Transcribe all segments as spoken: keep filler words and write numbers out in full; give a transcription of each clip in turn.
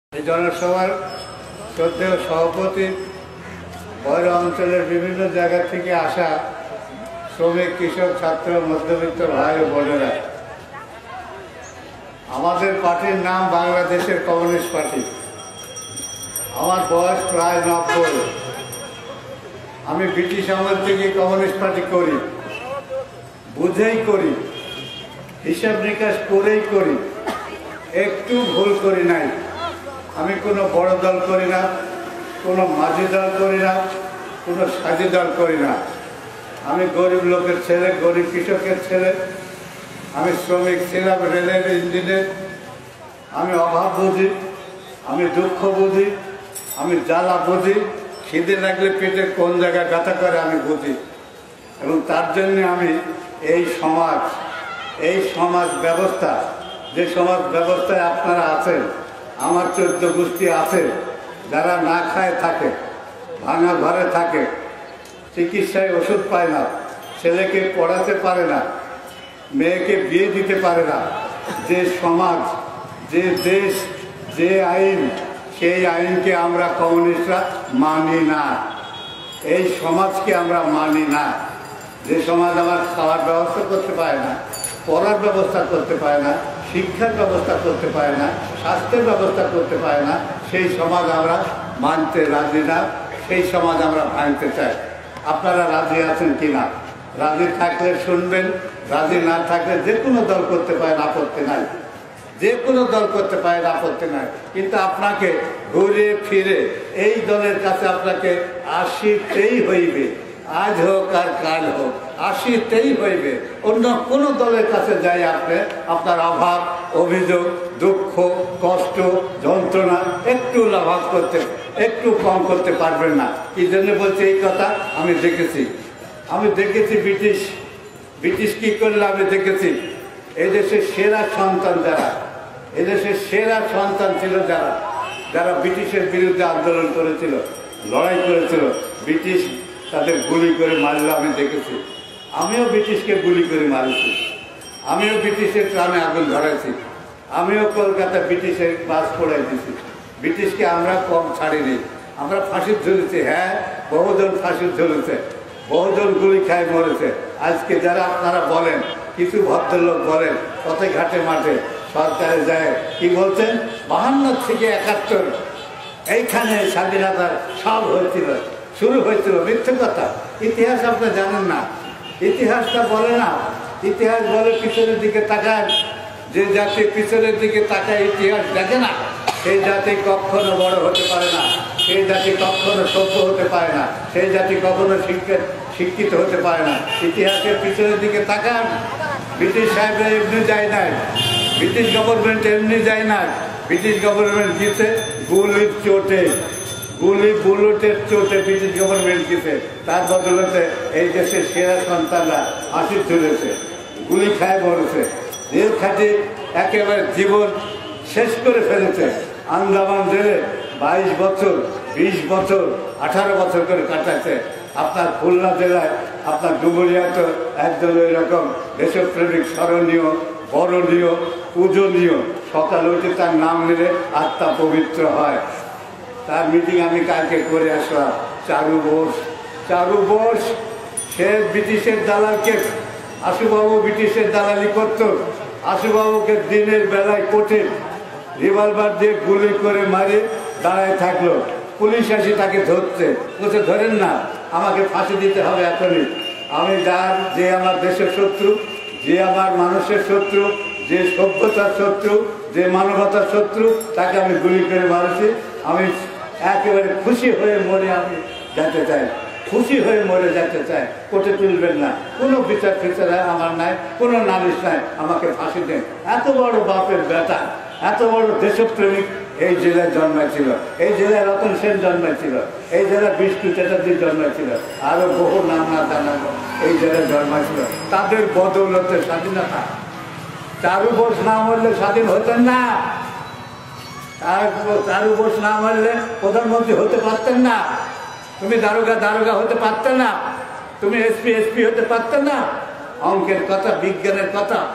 এই জনসভার শ্রদ্ধেয় সভাপতি বয়রা অঞ্চলের বিভিন্ন জায়গা থেকে আসা শ্রমিক, কৃষক, ছাত্র, মধ্যবিত্ত ভাই ও বোনেরা, আমাদের পার্টির নাম বাংলাদেশের কমিউনিস্ট পার্টি। আমার বয়স প্রায় নব্বই। আমি ব্রিটিশ আমল থেকে কমিউনিস্ট পার্টি করি, বুঝেই করি, হিসাব নিকাশ করেই করি, একটু ভুল করি নাই। আমি কোনো বড় দল করি না, কোনো মাঝি দল করি না, কোনো সাজি দল করি না। আমি গরিব লোকের ছেলে, গরিব কৃষকের ছেলে। আমি শ্রমিক ছিলাম, রেলের ইঞ্জিনের। আমি অভাব বুঝি, আমি দুঃখ বুঝি, আমি জ্বালা বুঝি, খিদে লাগলে পেটে কোন জায়গায় ব্যথা করে আমি বুঝি। এবং তার জন্যে আমি এই সমাজ, এই সমাজ ব্যবস্থা, যে সমাজ ব্যবস্থায় আপনারা আছেন, আমার চোদ্দ গোষ্ঠী আছে, যারা না খায় থাকে, ভাঙা ঘরে থাকে, চিকিৎসায় ওষুধ পায় না, ছেলেকে পড়াতে পারে না, মেয়েকে বিয়ে দিতে পারে না, যে সমাজ, যে দেশ, যে আইন, সেই আইনকে আমরা কমিউনিস্টরা মানি না। এই সমাজকে আমরা মানি না। যে সমাজ আমার খাওয়ার ব্যবস্থা করতে পারে না, পড়ার ব্যবস্থা করতে পারে না, শিক্ষার ব্যবস্থা করতে পারে না, স্বাস্থ্যের ব্যবস্থা করতে পারে না, সেই সমাজ আমরা মানতে রাজি না। সেই সমাজ আমরা ভাঙতে চাই। আপনারা রাজি আছেন কি না? রাজি থাকলে শুনবেন, রাজি না থাকলে যে কোনো দল করতে পারেন, আপত্তি নাই। যে কোনো দল করতে পারেন, আপত্তি নাই। কিন্তু আপনাকে ঘুরে ফিরে এই দলের কাছে আপনাকে আসিতেই হইবে। আজ হোক আর কাল হোক, আসিতেই হইবে। অন্য কোনো দলের কাছে যাই আপনি আপনার অভাব, অভিযোগ, দুঃখ, কষ্ট, যন্ত্রণা একটু লাভ করতে, একটু কম করতে পারবেন না। কি জন্য বলছি এই কথা? আমি দেখেছি, আমি দেখেছি ব্রিটিশ ব্রিটিশ কি করলে আমি দেখেছি। এই দেশের সেরা সন্তান যারা, এদেশের সেরা সন্তান ছিল যারা, যারা ব্রিটিশের বিরুদ্ধে আন্দোলন করেছিল, লড়াই করেছিল, ব্রিটিশ তাদের গুলি করে মারলে আমি দেখেছি। আমিও ব্রিটিশকে গুলি করে মারেছি, আমিও ব্রিটিশের ট্রামে আগুন ধরাইছি, আমিও কলকাতা ব্রিটিশের বাস পড়াই দিয়েছি। ব্রিটিশকে আমরা কম ছাড়িনি, আমরা ফাঁসির ঝুলেছি। হ্যাঁ, বহুজন ফাঁসির ঝুলেছে, বহুজন গুলি খায় মরেছে। আজকে যারা আপনারা বলেন, কিছু ভদ্রলোক বলেন পথে ঘাটে মাঠে সরকারে যায়, কি বলছেন, বাহান্ন থেকে একাত্তর এইখানে স্বাধীনতার সব হয়েছিল, শুরু হয়েছিল। মিথ্যে কথা। ইতিহাস আপনি জানেন না, ইতিহাসটা বলে না। ইতিহাস বলে পিছনের দিকে তাকান। যে জাতি পিছনের দিকে তাকায়, ইতিহাস দেখে না, সেই জাতি কখনো বড় হতে পারে না, সেই জাতি কখনো সভ্য হতে পারে না, সেই জাতি কখনো শিক্ষিত শিক্ষিত হতে পারে না। ইতিহাসের পিছনের দিকে তাকান। ব্রিটিশ সাহেবরা এমনি যায় নাই, ব্রিটিশ গভর্নমেন্ট এমনি যায় না। ব্রিটিশ গভর্নমেন্ট গিয়েছে গুলির চোটে, গুলি বুলেটের চোটে ব্রিটিশ গভর্নমেন্ট গিয়েছে। তার বদলতে এই দেশের সেরা সন্তানরা হাসি তুলেছে, গুলি খায় মরেছে, জেল খাটে একেবারে জীবন শেষ করে ফেলেছে। আন্দামান জেলে বাইশ বছর, বিশ বছর, আঠারো বছর করে কাটাচ্ছে। আপনার খুলনা জেলায়, আপনার ডুমুরিয়া তো একদম ওই রকম দেশপ্রেমিক, স্মরণীয়, বরণীয়, পূজনীয়। সকাল উঠে তার নাম নিলে আত্মা পবিত্র হয়। তার মিটিং আমি কালকে করে আসলাম। চারু বোস, চারু বোস সে ব্রিটিশের দালালকে, আশুবাবু ব্রিটিশের দালালি করত। আশুবাবুকে দিনের বেলায় কোর্টে রিভলভার দিয়ে গুলি করে মারে দাঁড়ায় থাকলো। পুলিশ আসি তাকে ধরছে, বলছে ধরেন না, আমাকে ফাঁসি দিতে হবে এখনই। আমি যার, যে আমার দেশের শত্রু, যে আমার মানুষের শত্রু, যে সভ্যতার শত্রু, যে মানবতার শত্রু, তাকে আমি গুলি করে মারছি। আমি একেবারে খুশি হয়ে মরে আমি যেতে চাই, খুশি হয়ে মরে যেতে চাই। কোর্টে তুলবেন না, কোনো বিচার ফিচার আমার নাই, কোনো নালিশ নাই, আমাকে ফাঁসি দেন। এত বড় বাপের বেটা, এত বড় দেশপ্রেমিক এই জেলায় জন্মেছিল, এই জেলায় রতন সেন জন্মেছিল, এই জেলায় বিষ্ণু চ্যাটার্জি জন্মেছিল, আরো বহু নাম না জানাবো এই জেলায় জন্মেছিল। তাদের বদৌলতে স্বাধীনতা। চারু বোস না মরলে স্বাধীন হতেন না, চারু বোস না মরলে প্রধানমন্ত্রী হতে পারতেন না, তুমি দারোগা দারোগা হতে পারতেন না, তুমি এসপি এসপি হতে পারতেন না। অঙ্কের কথা, বিজ্ঞানের কথা,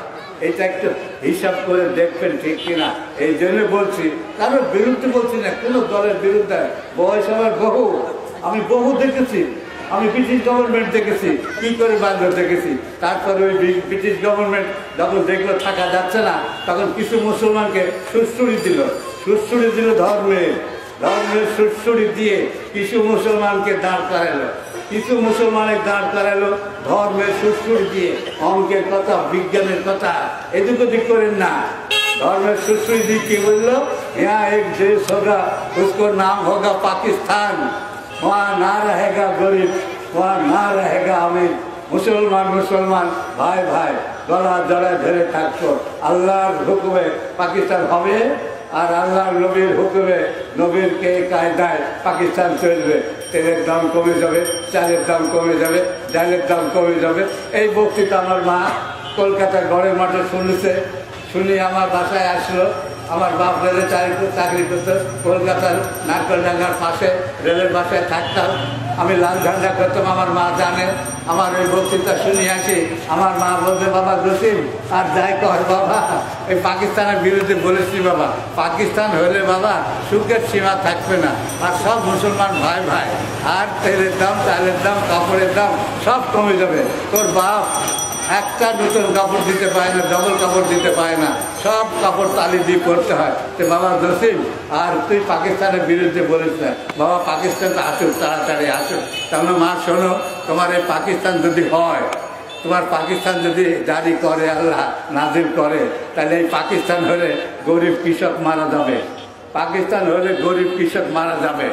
এটা একটু হিসাব করে দেখবেন ঠিক কিনা। এই জন্য বলছি, কারোর বিরুদ্ধে বলছি না, কোনো দলের বিরুদ্ধে। বয়স আমার বহু, আমি বহু দেখেছি। আমি ব্রিটিশ গভর্নমেন্ট দেখেছি, কি করে বাংলা দেখেছি। তারপরে ওই ব্রিটিশ গভর্নমেন্ট যখন দেখলো থাকা যাচ্ছে না, তখন কিছু মুসলমানকে সুশ্রুড়ি দিল, সুশ্রুড়ি দিল ধর্মের ধর্মের সুশ্রুড়ি দিয়ে কিছু মুসলমানকে দাঁড় করালো, কিছু মুসলমানের দাঁড় করালো ধর্মের সুশ্রুড়ি দিয়ে। অঙ্কের কথা, বিজ্ঞানের কথা এদিক ওদিক করেন না। ধর্মের সুশ্রুড়ি দিয়ে কি বললো, यहाँ एक देश होगा, उसको नाम होगा पाकिस्तान, वहाँ ना रहेगा गरीब, वहाँ ना रहेगा अमीर। मुसलमान मुसलमान भाई भाई गला जड़ाয় ধরে থাকতো। আল্লাহর হুকুমে পাকিস্তান হবে, আর আল্লাহর নবীর হুকুমে নবীর কে কায়দায় পাকিস্তান চলবে। তেলের দাম কমে যাবে, চালের দাম কমে যাবে, ডালের দাম কমে যাবে। এই বক্তৃতা আমার মা কলকাতার গড়ের মাঠে শুনেছে। শুনি আমার বাসায় আসলো। আমার বাপ রেলে চাকরি করতো কলকাতার নারকেলডাঙ্গার পাশে, রেলের বাসায় থাকতাম। আমি লাল ঝান্ডা করতাম, আমার মা জানে। আমার ওই বক্তৃতা শুনে আসি, আমার মা বলবে, বাবা জসিম আর যাই কর বাবা, এই পাকিস্তানের বিরুদ্ধে বলেছি বাবা, পাকিস্তান হলে বাবা সুখের সীমা থাকবে না, আর সব মুসলমান ভাই ভাই, আর তেলের দাম, চালের দাম, কাপড়ের দাম সব কমে যাবে। তোর বাপ একটা নতুন কাপড় দিতে পারে না, ডবল কাপড় দিতে পারে না, সব কাপড় তালি দিয়ে করতে হয়। তো বাবা জসিম আর তুই পাকিস্তানের বিরুদ্ধে বলিস না বাবা, পাকিস্তানটা আসুক, তাড়াতাড়ি আসুক। তাহলে মা শোনো, তোমার এই পাকিস্তান যদি হয়, তোমার পাকিস্তান যদি জারি করে, আল্লাহ নাজিল করে, তাহলে এই পাকিস্তান হলে গরিব কৃষক মারা যাবে, পাকিস্তান হলে গরিব কৃষক মারা যাবে,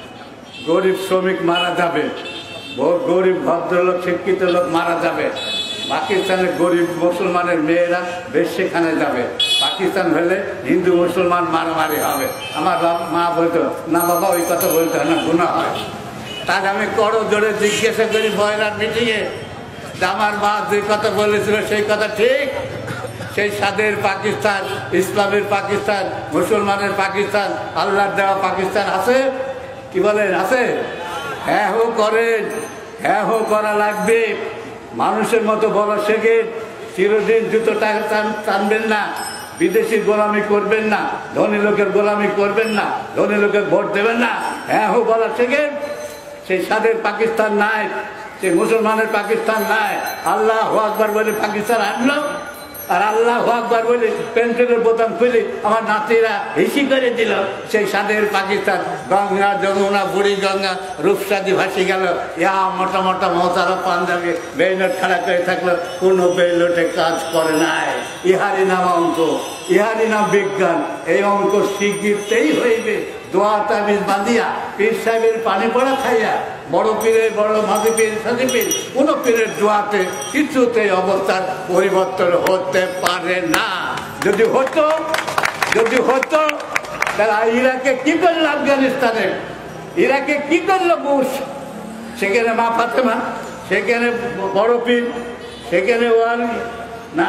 গরিব শ্রমিক মারা যাবে, গরিব ভদ্রলোক শিক্ষিত লোক মারা যাবে। পাকিস্তানের গরিব মুসলমানের মেয়েরা বেশ সেখানে যাবে। পাকিস্তান হলে হিন্দু মুসলমান মারামারি হবে। আমার মা বলতো, না বাবা ওই কথা বলতে হয় না, গুনাহ হয়। তার আমি করো জোরে জিজ্ঞাসা করি বয়রার মিটিংয়ে, আমার মা যে কথা বলেছিল সেই কথা ঠিক? সেই স্বাদের পাকিস্তান, ইসলামের পাকিস্তান, মুসলমানের পাকিস্তান, আল্লাহর দেওয়া পাকিস্তান আছে? কি বলেন আছে? হ্যাঁ হো করেন, হ্যাঁ হো করা লাগবে। মানুষের মতো বলা শেখে, চিরদিন জুতো টানবেন না, বিদেশি গোলামি করবেন না, ধনী লোকের গোলামি করবেন না, ধনী লোকের ভোট দেবেন না, হ্যাঁ হো বলা শেখেন। সেই স্বাদের পাকিস্তান নাই, সেই মুসলমানের পাকিস্তান নাই। আল্লাহ আকবার বলে পাকিস্তান আনলো, আর আল্লাহ আকবার বলে পেন্সিলের বোতাম খুলে আমার নাতিরা হিসি করে দিল। সেই স্বাদের পাকিস্তান, গঙ্গা যমুনা বুড়ি গঙ্গা রূপসাদি ভাসি গেল। ইয়া মোটা মোটা মহতারা পাঞ্জাবি বেইলট খাড়া করে থাকলো, কোনো বেইলটে কাজ করে নাই। ইহারি নাম অঙ্ক, ইহারি নাম বিজ্ঞান। এই অঙ্ক শিগগিরতেই হইবে। দোয়া তাবিজ বাঁধিয়া পীর সাহেবের পানি পড়া খাইয়া, বড় পীরের বড় মাঝি পীর সাথী পীর, কোন পীরের দোয়াতে কিছুতে অবস্থার পরিবর্তন হতে পারে না। যদি হতো যদি হতো তাহলে ইরাকে কি করলো, আফগানিস্তানে ইরাকে কি করলো বুশ? সেখানে মা ফাতেমা, সেখানে বড় পীর, সেখানে ওয়ালি না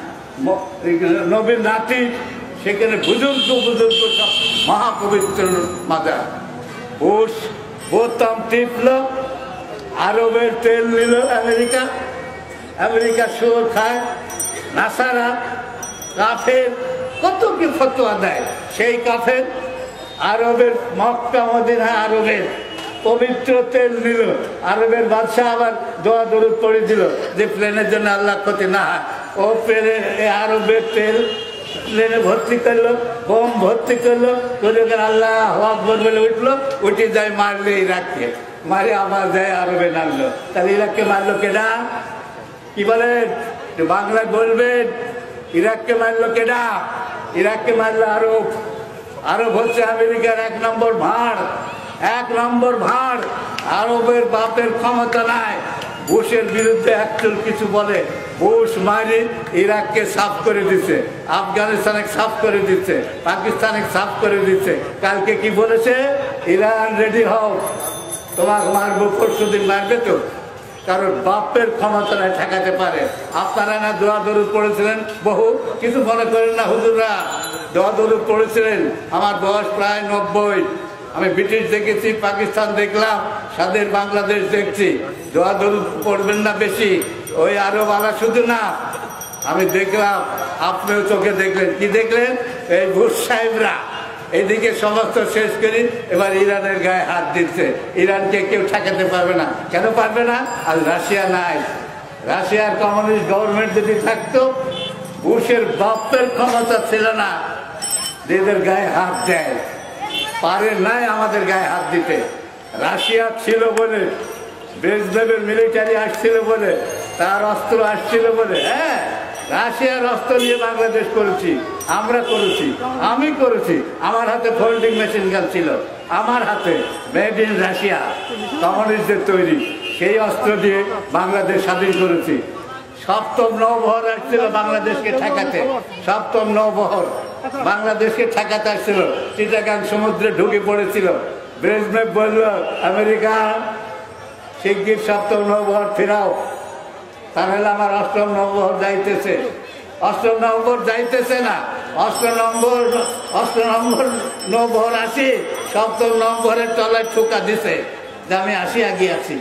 নবীর নাতি, সেখানে বুজুর্গ বুজুর্গ সব মহাপবিত্র মাদার। বুশ বোতাম টিপল, আরবের তেল নিল আমেরিকা, আমেরিকা সুর খায়, নাসারা কাফের কত কি ফতোয়া দেয়। সেই কাফের আরবের মক্কা মদিনা আরবের পবিত্র তেল নিল। আরবের বাদশাহ আবার দোয়া দরুদ পড়ে দিল যে প্লেনের জন্য আল্লাহ ক্ষতি না হয়। ও প্লেনে আরবের তেল প্লেনে ভর্তি করলো, বোম ভর্তি করলো, করে আল্লাহ আকবার বলে উঠলো, উঠে যায় মারলে ইরাককে, মারে আবার যায় আরবে নামলো। তাহলে ইরাককে মারলো কেডা? কি বলেন? বাংলায় বলবেন ইরাককে মারলো কেডা? ইরাককে মারলো আরব। আরব হচ্ছে আমেরিকার এক নম্বর ভাঁড়, এক নম্বর ভাঁড়। আরবের বাপের ক্ষমতা নাই বুশের বিরুদ্ধে একচুল কিছু বলে। বুশ মারি ইরাককে সাফ করে দিচ্ছে, আফগানিস্তানে সাফ করে দিচ্ছে, পাকিস্তানে সাফ করে দিচ্ছে। কালকে কি বলেছে? ইরান রেডি হও, তোমার মারবো, পরশু দিন মারবে তো। কারণ বাপের ক্ষমতা নাই ঠেকাতে পারে। আপনারা না দোয়া দরুদ পড়েছিলেন বহু, কিছু মনে করেন না হুজুররা, দোয়া দরুদ পড়েছিলেন। আমার বয়স প্রায় নব্বই। আমি ব্রিটিশ দেখেছি, পাকিস্তান দেখলাম, স্বাধীন বাংলাদেশ দেখছি। দোয়া দরুদ পড়বেন না বেশি। ওই আরব আলা শুধু না, আমি দেখলাম, আপনিও চোখে দেখলেন। কি দেখলেন? এই বুশ সাহেবরা এদিকে সমস্ত শেষ করি এবার ইরানের গায়ে হাত দিচ্ছে। ইরানকে কেউ ঠেকাতে পারবে না। কেন পারবে না? আর রাশিয়া নাই। রাশিয়ার কমিউনিস্ট গভর্নমেন্ট যদি থাকতো, বুশের বাপের ক্ষমতা ছিল না এদের গায়ে হাত দেয়। পারে নাই আমাদের গায়ে হাত দিতে। রাশিয়া ছিল বলে, ব্রেজনেভের মিলিটারি আসছিল বলে, তার অস্ত্র আসছিল বলে, হ্যাঁ রাশিয়ার অস্ত্র নিয়ে বাংলাদেশ করেছি, আমরা করেছি, আমি করেছি। আমার হাতে ফোল্ডিং মেশিন গান ছিল, আমার হাতে মেড ইন রাশিয়া, কমিউনিস্টদের তৈরি। সেই অস্ত্র দিয়ে বাংলাদেশ স্বাধীন করেছি। সপ্তম নৌবহর আসছিল বাংলাদেশকে ঠেকাতে। সপ্তম নৌবহর বাংলাদেশকে ঠেকাতে আসছিল। চিটাগাং সমুদ্রে ঢুকে পড়েছিল। ব্রেজনেভ বলল, আমেরিকা শিগগির সপ্তম নৌবহর ফেরাও, তাহলে আমার অষ্টম নম্বর যাইতেছে। অষ্টম নম্বর যাইতেছে না, অষ্টম নম্বর অষ্টম নম্বর নৌবহর আসি, সপ্তম নম্বরের তলায় ঠোকা দিছে যে আমি আসি, আগে আছি।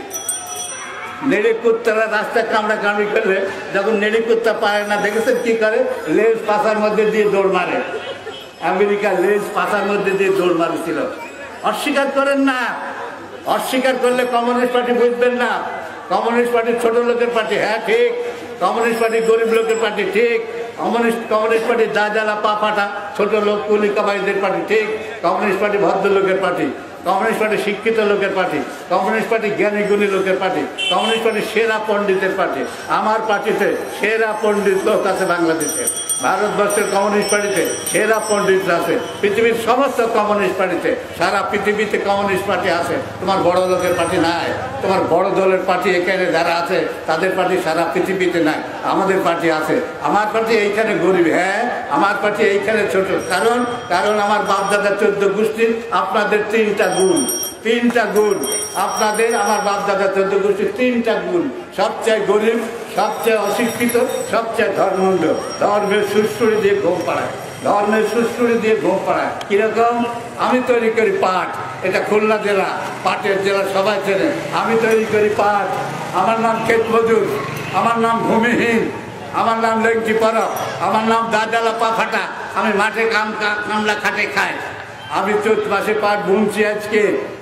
নেড়ি কুত্তারা রাস্তা কামড়া কামড়ি করলে যখন নেড়ি কুত্তা পারে না, দেখেছেন কি করে? লেজ পাশার মধ্যে দিয়ে দৌড় মারে। আমেরিকা লেজ পাশার মধ্যে দিয়ে দৌড় মারেছিল। অস্বীকার করেন না। অস্বীকার করলে কমিউনিস্ট পার্টি বুঝবেন না। কমিউনিস্ট পার্টি ছোট লোকের পার্টি, হ্যাঁ ঠিক। কমিউনিস্ট পার্টি গরিব লোকের পার্টি, ঠিক। কমিউনিস্ট কমিউনিস্ট পার্টি দা জ্বালা পা ফাটা ছোট লোক কুলি কামাইদের পার্টি, ঠিক। কমিউনিস্ট পার্টি ভদ্রলোকের পার্টি। কমিউনিস্ট পার্টি শিক্ষিত লোকের পার্টি। কমিউনিস্ট পার্টি জ্ঞানী গুণী লোকের পার্টি। কমিউনিস্ট পার্টি সেরা পণ্ডিতের পার্টি। আমার পার্টিতে সেরা পণ্ডিত লোক আছে বাংলাদেশে। ভারতবর্ষের কমিউনিস্ট পার্টিতে সেরা পণ্ডিত আছে। পৃথিবীর সমস্ত কমিউনিস্ট পার্টিতে, সারা পৃথিবীতে কমিউনিস্ট পার্টি আছে। তোমার বড় লোকের পার্টি নাই। তোমার বড় দলের পার্টি এখানে যারা আছে তাদের পার্টি সারা পৃথিবীতে নাই। আমাদের পার্টি আছে। আমার পার্টি এইখানে গরিব, হ্যাঁ আমার পার্টি এইখানে ছোট। কারণ কারণ আমার বাপদাদা চোদ্দ গোষ্ঠীর, আপনাদের তিনটা গুণ। তিনটা গুণ আপনাদের, আমার বাপদাদা চোদ্দ গোষ্ঠীর তিনটা গুণ। সবচেয়ে গরিব, সবচেয়ে অশিক্ষিত, সবচেয়ে ধর্মন্ড। ধর্মের সুশ্রুড়ি দিয়ে ঘুম পাড়ায়। ধর্মের সুশ্রুড়ি দিয়ে ঘুম পাড়ায়। কিরকম? আমি তৈরি করি পাট। এটা খুলনা জেলা, পাটের জেলা, সবাই চেনে। আমি তৈরি করি পাট। আমার নাম ক্ষেত মজুর, আমার নাম ভূমিহীন, আমার নাম লেংটি পরব, আমার নাম দাদালা পা ফাটা। আমি মাঠে কাম কামলা খাটে খাই। আমি চৈত মাসে পাট বুনছি আজকে।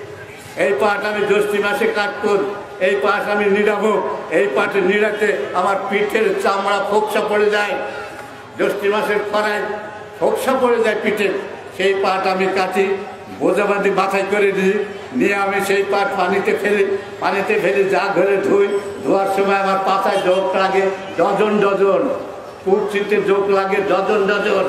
এই পাট আমি জ্যৈষ্ঠী মাসে কাটব। এই পাট আমি নিড়াবো। এই পাটে নিড়াতে আমার পিঠের চামড়া ফোকসা পড়ে যায়। জ্যৈষ্ঠী মাসের খরায় ফোকসা পড়ে যায় পিঠে। সেই পাট আমি কাটি, বোঝাবাদি মাথায় করে দিই, নিয়ে আমি সেই পাট পানিতে ফেলি। পানিতে ফেলে যা ঘরে ধুই। ধোয়ার সময় আমার পাতায় জোক লাগে ডজন ডজন। কুর্চিতে জোক লাগে ডজন ডজন।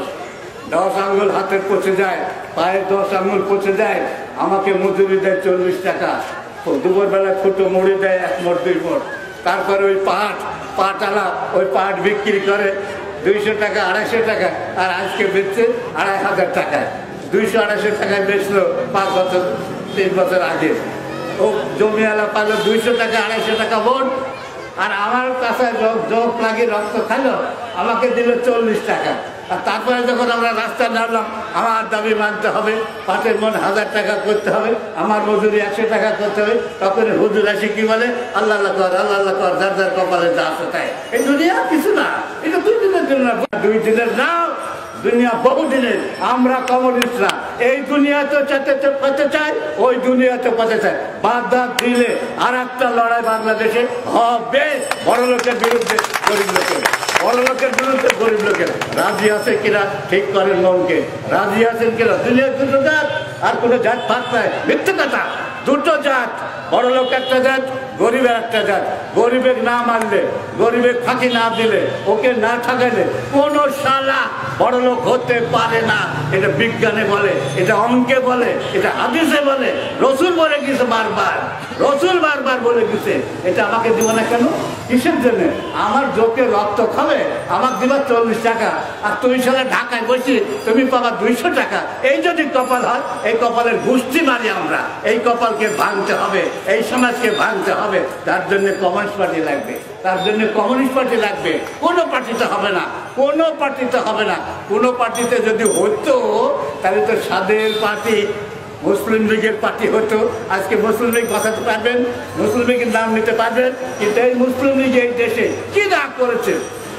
দশ আঙ্গুল হাতের পচে যায়, পায়ের দশ আঙ্গুল পচে যায়। আমাকে মজুরি দেয় চল্লিশ টাকা। দুপুরবেলায় ফুটো মুড়ি দেয় এক মোট দুই মোট। তারপরে ওই পাট পাটালা ওই পাট বিক্রি করে দুইশো টাকা আড়াইশো টাকা। আর আজকে বেচছে আড়াই হাজার টাকায়। দুইশো আড়াইশো টাকায় বেচলো পাঁচ বছর তিন বছর আগে। ও জমিওয়ালা পালো দুইশো টাকা আড়াইশো টাকা বোন। আর আমার কাছে যোগ লাগিয়ে রক্ত খাইলো, আমাকে দিল চল্লিশ টাকা। আর তারপরে যখন আমরা রাস্তা নামলাম, আমার দাবি মানতে হবে, পাটের মন হাজার টাকা করতে হবে, আমার মজুরি একশো টাকা করতে হবে। তখন হুজুর আসি কি বলে, আল্লাহ আল্লাহ কর, আল্লাহ আল্লাহ কর, যার যার কপালে যা আছে তাই। এই দুনিয়া কিছু না, এটা দুই দিনের জন্য। দুই দিনের না, দুনিয়া বহু দিনের। আমরা কমিউনিস্টরা এই দুনিয়াতে পেতে চাই, ওই দুনিয়াতে পেতে চাই। বাধা দিলে আর একটা লড়াই বাংলাদেশে হবে, বড় লোকের বিরুদ্ধে গরিব লোকের। বড় লোকের বিরুদ্ধে গরিব লোকের। রাজি আছে কিনা ঠিক করেন মনকে। রাজি আছেন কিনা? দুনিয়ার দুটো জাত, আর কোনো জাত ফাঁক নাই। মিথ্যে কথা। দুটো জাত, বড় লোক একটা জাত, গরিবের একটা জাত। গরিবের না মারলে, গরিবের ফাঁকি না দিলে, ওকে না ঠকাইলে কোনো শালা বড় লোক হতে পারে না। এটা বিজ্ঞানে বলে, এটা অঙ্কে বলে, এটা হাদিসে বলে। রসুল বলে গেছে বারবার, রসুল বারবার বলে গেছে। এটা আমাকে দিব না কেন? কিসের জন্য? আমার যোগে রক্ত খাবে, আমার দিবা চল্লিশ টাকা, আর তুই সালে ঢাকায় বসি তুমি পাবা দুইশো টাকা। এই যদি কপাল হয়, এই কপালের গোষ্ঠী মারি আমরা। এই কপালকে ভাঙতে হবে, এই সমাজকে ভাঙতে হবে। তার জন্য কমিউনিস্ট পার্টি লাগবে, তার জন্য কমিউনিস্ট পার্টি লাগবে। কোনো পার্টিতে হবে না, কোনো পার্টিতে হবে না। কোনো পার্টিতে যদি হতো তাহলে তো স্বাদের পার্টি, মুসলিম লীগের পার্টি হতো। আজকে মুসলিম লীগ বসাতে পারবেন, মুসলিম লীগের নাম নিতে পারবেন। কিন্তু এই মুসলিম লীগ এই দেশে কি না করেছে,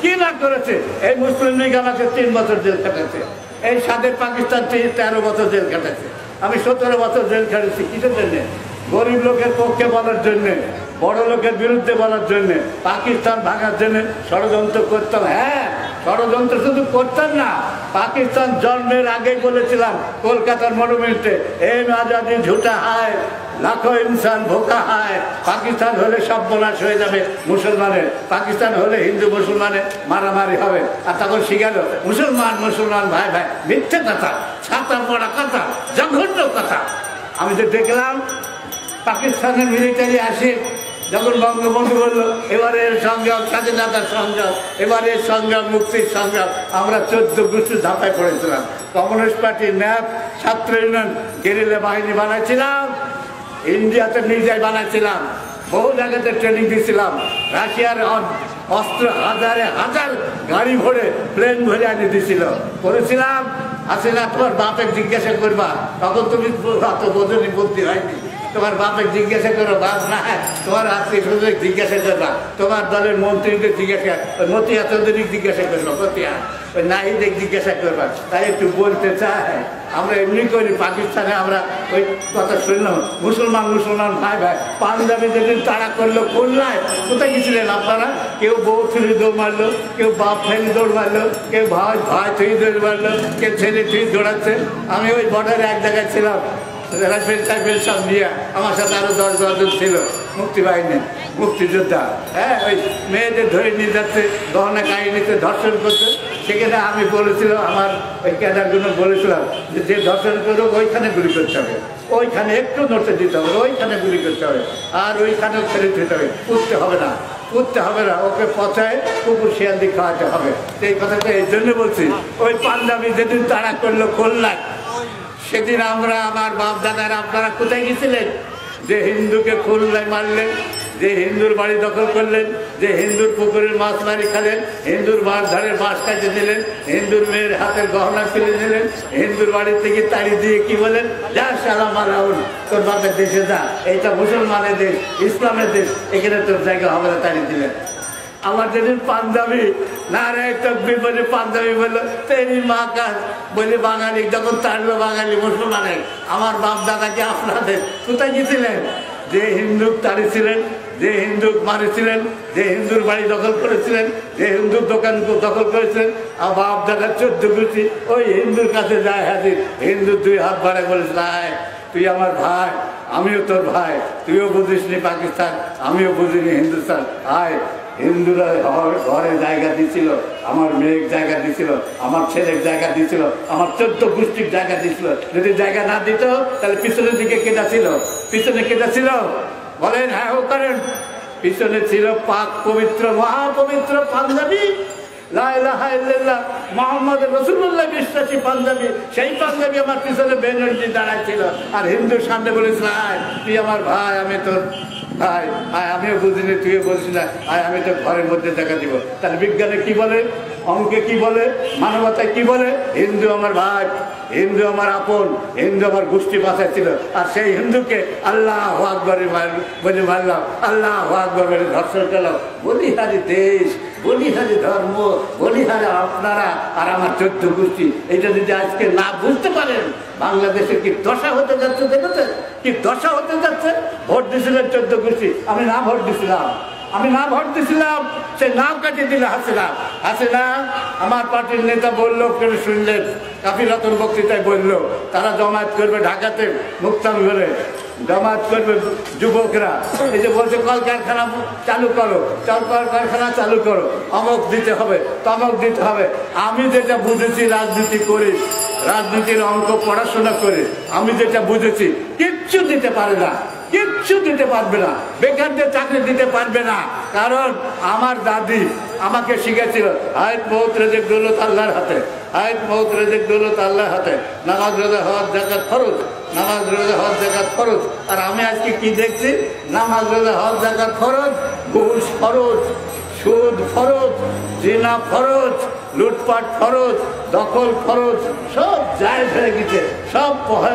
কি না করেছে। এই মুসলিম লীগ আমাকে তিন বছর জেল কাটাচ্ছে, এই স্বাধীন পাকিস্তান তেরো বছর জেল কাটাচ্ছে, আমি সতেরো বছর জেল কাটাচ্ছি। কিসের জন্যে? গরিব লোকের পক্ষে বলার জন্যে, বড় লোকের বিরুদ্ধে বলার জন্যে, পাকিস্তান ভাঙার জন্য ষড়যন্ত্র করতাম। হ্যাঁ, ষড়যন্ত্র শুধু করতাম না, পাকিস্তান জন্মের আগেই বলেছিলাম কলকাতার মনুমেন্টে, এম আজাদি ঝুটা হায়, লাখো ইনসান ভোকা হায়। পাকিস্তান হলে সব বোনাস হয়ে যাবে মুসলমানের, পাকিস্তান হলে হিন্দু মুসলমানের মারামারি হবে। আর তখন শিখালো মুসলমান মুসলমান ভাই ভাই, মিথ্যে কথা, ছাতা পড়া কথা, জঘন্য কথা। আমি তো দেখলাম পাকিস্তানের মিলিটারি আসে, যখন বঙ্গবন্ধু বললো এবারের সংগ্রাম স্বাধীনতার সংগ্রাম, এবারের সংগ্রাম মুক্তির সংগ্রাম, আমরা চোদ্দ গোষ্ঠী ধাপায় পড়েছিলাম। কমিউনিস্ট পার্টি, ন্যাপ, ছাত্র ইউনিয়ন, গেরিলা বাহিনী বানাইছিলাম, ইন্ডিয়াতে নিজেই বানাইছিলাম, বহু জায়গাতে ট্রেনিং দিয়েছিলাম। রাশিয়ার অস্ত্র হাজারে হাজার গাড়ি ভরে প্লেন ভরে আনি দিয়েছিল, করেছিলাম। আসলে তোমার বাপের জিজ্ঞাসা করবা, তখন তুমি অত বোঝনি, বুদ্ধি হয়নি। তোমার বাপের জিজ্ঞাসা করো, বাপ না তোমার আত্মীয় স্বজনকে জিজ্ঞাসা করবা, তোমার দলের মন্ত্রীদের জিজ্ঞাসা, মতিয়া চৌধুরীকে জিজ্ঞাসা করবো, মতিয়া ওই নাহিদের জিজ্ঞাসা করবা। তাই একটু বলতে চাই, আমরা এমনি করি পাকিস্তানে, আমরা ওই কথা শুনলাম মুসলমান মুসলমান ভাই ভাই। পাঞ্জাবি যেদিন তাড়া করলো খুলনায়, কোথায় গেছিলেন আপনারা? কেউ বউ ছেলে দৌড় মারলো, কেউ বাপ ফেলে দৌড় মারলো, কেউ ভাই ভাই তুই দৌড় মারলো, কেউ ছেলে তুই দৌড়াচ্ছে। আমি ওই বর্ডারে এক জায়গায় ছিলাম, রাইফেল টাইফেল সব নিয়ে, আমার সাথে আরো দশ দশজন ছিল মুক্তি বাহিনী, মুক্তিযোদ্ধা। হ্যাঁ, ওই মেয়েদের ধরে নিয়ে যাচ্ছে, গহনা কাহিনীতে ধর্ষণ করছে। সেখানে আমি বলেছিলাম, আমার ওই ক্যাডারগুলো বলেছিলাম যে যে ধর্ষণ করবে ওইখানে গুলি করতে হবে, ওইখানে একটু নড়তে দিতে হবে, ওইখানে গুলি করতে হবে, আর ওইখানেও ছেড়ে দিতে হবে, উঠতে হবে না, উঠতে হবে না, ওকে পচায় কুকুর শিয়াল দিয়ে খাওয়াতে হবে। এই কথাটা এই জন্য বলছি, ওই পাঞ্জাবি যেদিন তাড়া করলো খুলনায়, সেদিন আমরা, আমার বাপ দাদারা, আপনারা কোথায় গেছিলেন? যে হিন্দুকে খুলনায় মারলেন, যে হিন্দুর বাড়ি দখল করলেন, যে হিন্দুর পুকুরের মাছ মারি খালেন, হিন্দুর মাছ ধারে মাছ কাটে দিলেন, হিন্দুর মেয়ের হাতের গহনা ফেলে দিলেন, হিন্দুর বাড়ি থেকে তাড়ি দিয়ে কি বলেন, যা সালাম আলাউন, তোর বাপের দেশে যা, এইটা মুসলমানের দেশ, ইসলামের দেশ, এখানে তোর জায়গা হবে না, তাড়ি দিলেন। আমার যেদিন পাঞ্জাবি না রে তকবির বলে পাঞ্জাবি বললো তেরি মা কাজ বলে, বাঙালি যখন তাড়লো বাঙালি মুসলমানের, আমার বাপ দাদাকে আপনাদের কোথায় গেছিলেন? যে হিন্দু তাড়িয়েছিলেন, যে হিন্দু মারিছিলেন, যে হিন্দুর বাড়ি দখল করেছিলেন, যে হিন্দুর দোকান দখল করেছিলেন, আর বাপ দাদার চোদ্দ গুছি ওই হিন্দুর কাছে যায় হাজির। হিন্দুর দুই হাত বাড়ায় বলেছিল, আয় তুই আমার ভাই, আমিও তোর ভাই, তুইও বুঝিসনি পাকিস্তান, আমিও বুঝিনি হিন্দুস্তান, আয়। হিন্দুরা ঘরে জায়গা দিয়েছিল, আমার মেয়ের জায়গা দিয়েছিল, আমার ছেলের জায়গা দিয়েছিল, আমার চোদ্দ গোষ্ঠীর জায়গা দিয়েছিল। যদি জায়গা না দিত তাহলে পিছনের দিকে কেটা ছিল? পিছনে কেটা ছিল বলেন? হ্যাঁ ও করেন। পিছনে ছিল পাক পবিত্র মহাপবিত্র পাঞ্জাবি, লা ইলাহা ইল্লাল্লাহ মুহাম্মদ রাসূলুল্লাহ বিশ্বাসী পাঞ্জাবি। সেই পাঞ্জাবি আমার পিছনে বেনজি দাঁড়ায় ছিল, আর হিন্দুর সামনে বলেছিল, আয় তুই আমার ভাই, আমি তোর ভাই, আয় আমিও বুঝিনি তুইও বলছিস না, আয় আমি তো ঘরের মধ্যে দেখা দিব। তাহলে বিজ্ঞানে কি বলে, অঙ্কে কি বলে, মানবতায় কি বলে? হিন্দু আমার ভাই, হিন্দু আমার আপন, হিন্দু আমার গোষ্ঠী বাঁচাইছিল। আর সেই হিন্দুকে আল্লাহ আকবরে বলে মারলাম, আল্লাহ আকবর বলে ধর্ষণ করলাম। বলিহারি দেশ, বলিহারি ধর্ম, বলিহারি আপনারা আর আমার চোদ্দ গোষ্ঠী। এটা যদি আজকে না বুঝতে পারেন, বাংলাদেশের কি দশা হতে যাচ্ছে দেখেছেন? কি দশা হতে যাচ্ছে? ভোট দিয়েছিলেন চোদ্দ গোষ্ঠী, আমি না ভোট দিছিলাম, আমি না ভোট দিছিলাম, সে নাম কাটিয়ে দিলে হাসিনা। হাসিনা আমার পার্টির নেতা বললো, কেন শুনলেন? কাফিলাতুল বক্তৃতায় বললো তারা জমায়েত করবে ঢাকাতে মুক্তাম করে, জমায়েত করবে যুবকরা। এই যে বলছে কলকারখানা চালু করো, চল কলকারখানা চালু করো, অমক দিতে হবে, তমক দিতে হবে। আমি যেটা বুঝেছি রাজনীতি করি, রাজনীতির অঙ্ক পড়াশোনা করে আমি যেটা বুঝেছি, কিচ্ছু দিতে পারে না, কিচ্ছু দিতে পারবে না, বেকারদের চাকরি দিতে পারবে না। কারণ আমার দাদি আমাকে শিখেছিল, হায়াত মৌত রেজেক দৌলত আল্লাহর হাতে, হায়াত মৌত রেজেক দৌলত আল্লাহর হাতে, নামাজ রোজা হজ যাকাত ফরজ, নামাজ রোজা হজ যাকাত ফরজ। আর আমি আজকে কি দেখছি? নামাজ রোজা হজ যাকাত ফরজ, ঘুষ ফরজ, সুদ ফরজ, জিনা ফরজ, লুটপাট ফরজ, দখল ফরজ, সব জায়েজ হয়ে গেছে, সব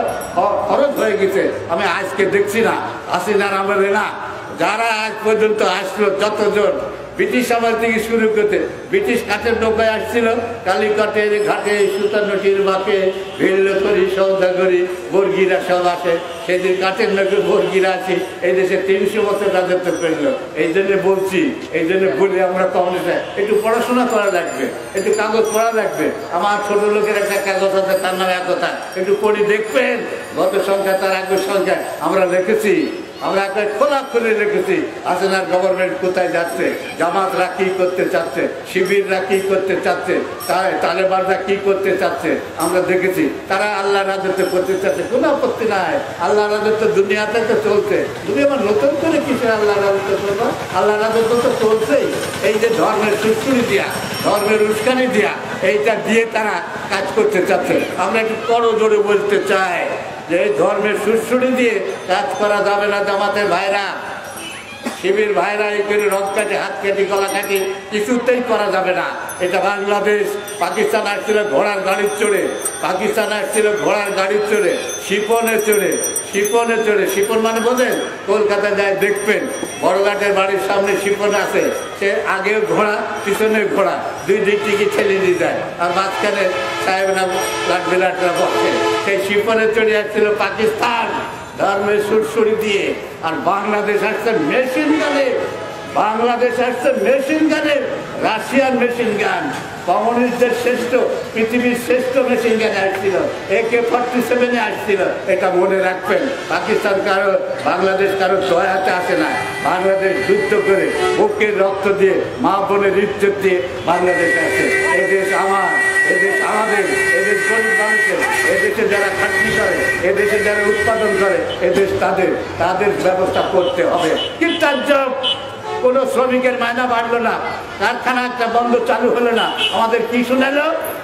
ফরজ হয়ে গেছে। আমি আজকে দেখছি না হাসিনার আমলে না, যারা আজ পর্যন্ত আসলো যতজন ব্রিটিশ আমল থেকে শুরু করতে ব্রিটিশ কাঠের নৌকায় আসছিল, কালীঘাটের ঘাটে সুতানটির বাঁকে ভিড়ল করি সৌদাগরি বর্গিরা সব আসে। সেদিন কাঠের নৌকায় বর্গিরা আছি, এই দেশে তিনশো বছর রাজত্ব করল। এই জন্য বলছি, এই জন্য বলি আমরা কমিউনিস্ট একটু পড়াশোনা করা লাগবে, একটু কাগজ পড়া লাগবে। আমার ছোট লোকের একটা কাগজ আছে, তার নামে এক কথা, একটু পড়ি দেখবেন। গত সংখ্যা তার আগের সংখ্যায় আমরা লিখেছি, আমরা একটা খোলা খুলে রেখেছি হাসিনার গভর্নমেন্ট কোথায় যাচ্ছে, জামাতরা কি করতে চাচ্ছে, শিবিররা কি করতে চাচ্ছে, তালেবানরা কি করতে চাচ্ছে আমরা দেখেছি। তারা আল্লাহ রাজত্ব করতে চাচ্ছে, কোনো আপত্তি নাই। আল্লাহ রাজত্ব দুনিয়াতে তো চলছে, যদি আমার নতুন করে কিছু আল্লাহ রাজত্ব করবো, আল্লাহ রাজত্ব তো চলছেই। এই যে ধর্মের সুশ্রী দিয়া, ধর্মের উস্কানি দিয়া, এইটা দিয়ে তারা কাজ করতে চাচ্ছে। আমরা একটু বড় জোরে বলতে চাই যে এই ধর্মের সুশ্রুড়ি দিয়ে কাজ করা যাবে না। জামাতের ভাইরা, শিবির ভাইরা এই করে রথ কাটে, হাত কাটি, গলা কাটি, কিছুতেই করা যাবে না। এটা বাংলাদেশ। পাকিস্তান আসছিল ঘোড়ার গাড়ির চড়ে, পাকিস্তান আসছিল ঘোড়ার গাড়ির চড়ে, শিপনে চড়ে, শিপনে চড়ে। শিপন মানে বোঝেন? কলকাতা যায় দেখবেন, বড়ঘাটের বাড়ির সামনে শিপন আছে, সে আগেও ঘোড়া পিছনে ঘোড়া, দুই দিক থেকে ঠেলে দিয়ে যায়, আর মাঝখানে সাহেবরা লাট বিলাটরা বসে। সেই শিপনে চড়ে আসছিল পাকিস্তান ধর্মের সুরসুরি দিয়ে। আর বাংলাদেশ আসছে মেশিন গানে, বাংলাদেশ আসছে মেশিন গানে, রাশিয়ান মেশিন গান। কমিউনিস্টদের শ্রেষ্ঠ, পৃথিবীর শ্রেষ্ঠ মেশিন গানে আসছিল, একে ফর্টি সেভেনে আসছিল। এটা মনে রাখবেন। পাকিস্তান কারো, বাংলাদেশ কারো দয়াতে আসে না। বাংলাদেশ যুদ্ধ করে বুকের রক্ত দিয়ে, মা বোনের ইজ্জত দিয়ে বাংলাদেশ আসে। এই দেশ আমার, এদেশ আমাদের, এদেশ গরিব মানুষের, এদেশে যারা খাটনি করে, এদেশে যারা উৎপাদন করে, এদেশ তাদের, তাদের ব্যবস্থা করতে হবে। কিন্তু কোনো শ্রমিকের মায়না বাড়লো না, কারখানা একটা বন্ধ চালু হলো না। আমাদের কি শোনালো?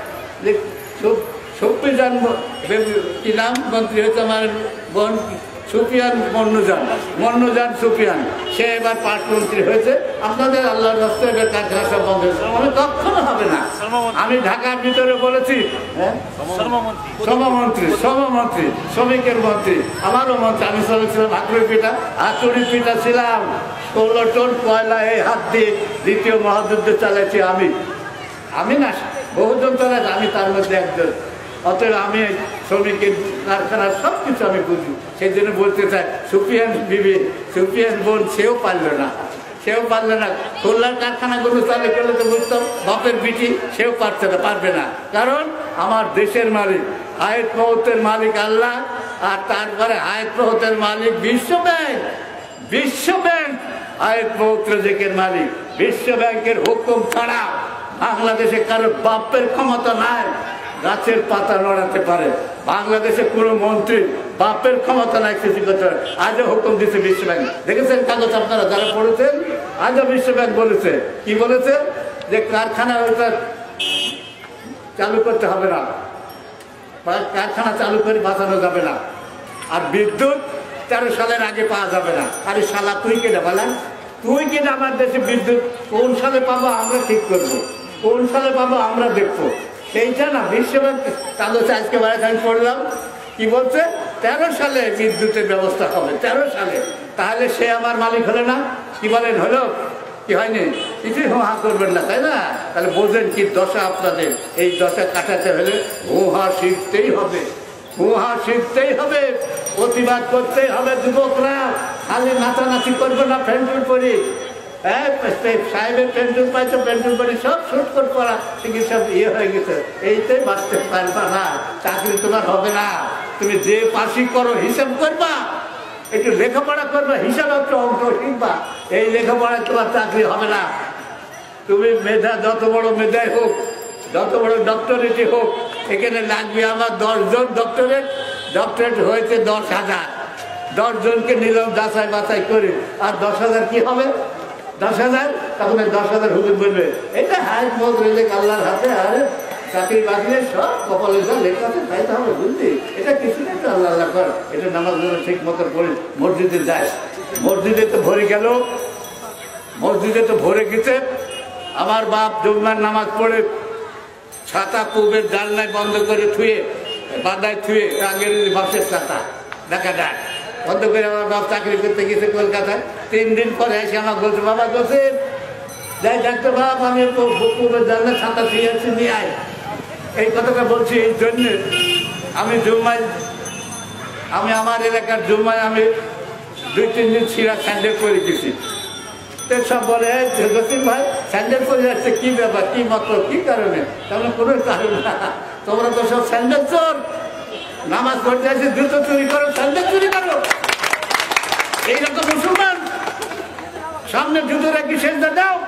সুপিয়ান, কি নাম মন্ত্রী হয়েছে আমার বোন, সুপিয়ান মন্নুজান, মন্নুজান সুপিয়ান, সে এবার পাটমন্ত্রী হয়েছে। আপনাদের আল্লাহর রাস্তায় এবার কারখানা সব বন্ধ হয়েছে। আমি কখনো হবে না। আমি ঢাকার ভিতরে বলেছি, হ্যাঁ শ্রমমন্ত্রী, শ্রমমন্ত্রী, শ্রমিকের মন্ত্রী, আমারও মন্ত্রী। আমি শ্রমিক ছিলাম, হাতুড়ি পিঠা, হাতুড়ি পিঠা ছিলাম। ষোলো টন কয়লা এই হাত দিয়ে দ্বিতীয় মহাযুদ্ধ চালাইছি আমি। আমি না, বহুজন চালাইছি, আমি তার মধ্যে একজন। অতএব আমি শ্রমিকের কারখানার সব কিছু আমি বুঝি। সেই জন্য বলতে চাই, সুপিয়ান বিবি, সুপিয়ান বোন, সেও পারল না, সেও পারল না। খুলনার কারখানাগুলো চালু করলে তো বুঝতাম, বাপের বিটি, সেও পারছে না, পারবে না। কারণ আমার দেশের মালিক, হায়াত মহতের মালিক আল্লাহ, আর তারপরে হায়াত মহতের মালিক বিশ্ব ব্যাংক। বিশ্ব ব্যাংক হায়াত মহত রেজেকের মালিক। বিশ্ব ব্যাংকের হুকুম ছাড়া বাংলাদেশে কারো বাপের ক্ষমতা নাই গাছের পাতা লড়াতে পারে। বাংলাদেশে কোনো মন্ত্রী বাপের ক্ষমতা নাই কিছু করতে। আজও হুকুম দিচ্ছে বিশ্ব ব্যাংক, দেখেছেন কাগজ আপনারা যারা পড়েছেন? আজও বিশ্ব ব্যাংক বলেছে, কি বলেছে? যে কারখানা ওইটা চালু করতে হবে না, কারখানা চালু করে বাঁচানো যাবে না, আর বিদ্যুৎ তেরো সালের আগে পাওয়া যাবে না। আরে শালা তুই কেটে বলেন, তুই কেটে আমার দেশে বিদ্যুৎ কোন সালে পাবো আমরা ঠিক করবো, কোন সালে পাবো আমরা দেখবো। সেইটা না, বিশ্বব্যাংক কাগজ আজকে বাড়ি আমি পড়লাম, কি বলছে? তেরো সালে বিদ্যুতের ব্যবস্থা হবে, তেরো সালে। তাহলে সে আমার মালিক হলো না? কি বলেন, হলো কি হয়নি? কিছুই হো হা করবেন না, তাই না? তাহলে বোঝেন কি দশা আপনাদের। এই দশা কাটাতে হলে হো হা শিখতেই হবে, হো হা শিখতেই হবে, প্রতিবাদ করতেই হবে। যুবকরা খালি নাচানাচি করবে না, ফ্যান্টুল পরি, হ্যাঁ সাহেবের পেন্টুল পাইছো, পেন্টুল পরি সব শুট করে পড়া ঠিকই সব ইয়ে হয়ে গেছে। এইটাই বাঁচতে পারবা না, চাকরি তোমার হবে না। তুমি যে পাশি করো হিসাব করবা, একটু লেখাপড়া করবা, হিসাব একটু অঙ্ক শিখবা। এই লেখাপড়ায় তোমার চাকরি হবে না। তুমি মেধা, যত বড় মেধাই হোক, যত বড় ডক্টরেটই হোক, এখানে লাগবে আমার দশজন ডক্টরেট। ডক্টরেট হয়েছে দশ হাজার, দশ জনকে নিলাম যাচাই বাছাই করে, আর দশ হাজার কি হবে? দশ হাজার তখন দশ হাজার হুকুম বলবে এটা হাই মত রইলে আল্লাহর হাতে। আরে চাকরি বাকরি সব কপালে সব লেখা আছে, তাইতে হবে, বুঝলি? এটা কিছু না, তো আল্লাহ আল্লাহ কর। এটা নামাজ ঠিক মতো পড়ে মসজিদে যায়, মসজিদে তো ভরে গেল, মসজিদে তো ভরে গেছে। আমার বাপ জুম্মার নামাজ পড়ে ছাতা পূবের জানলায় বন্ধ করে থুয়ে, বাদায় থুয়ে, আগের বাসের ছাতা দেখা যায় বন্ধ করে আমার বাপ চাকরি করতে গেছে কলকাতায়। তিন দিন পরে এসে আমার বলছে, বাবা বলছেন যাই ডাক্তার বাপ আমি পুকুরের জানলে ছাতা শুয়েছি নিয়ে আয়। এই কথাটা বলছি এই জন্যে আমি জুম্মায় আমি আমার এলাকার জুম্মায় আমি দুই তিন দিন ছিঁড়া স্যান্ডেল করে গেছি। সব বলে জসিম ভাই স্যান্ডেল পরে যাচ্ছে কি ব্যাপার, কি মতলব, কি কারণে? তেমন কোনো কারণ না, তোমরা তো সব স্যান্ডেল চোর, নামাজ পড়তে আসছে জুতো চুরি করো, স্যান্ডেল চুরি করো। এইরকম মুসলমান সামনে জুতো রাখি সেজদা দাও,